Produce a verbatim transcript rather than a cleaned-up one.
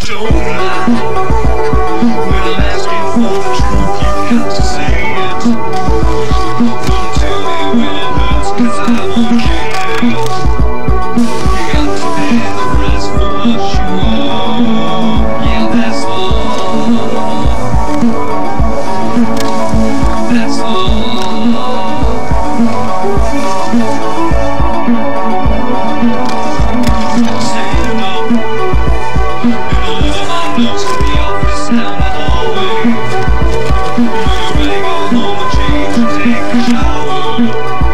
don't lie. When I'm asking for the truth, you got to say it. Don't tell me when it hurts, cause I won't care. You got to pay the price for what you are. Yeah, that's love. That's love. Stand up and a little my nose to be off the sound of the hallway. When you're ready, go home and change and take a shower.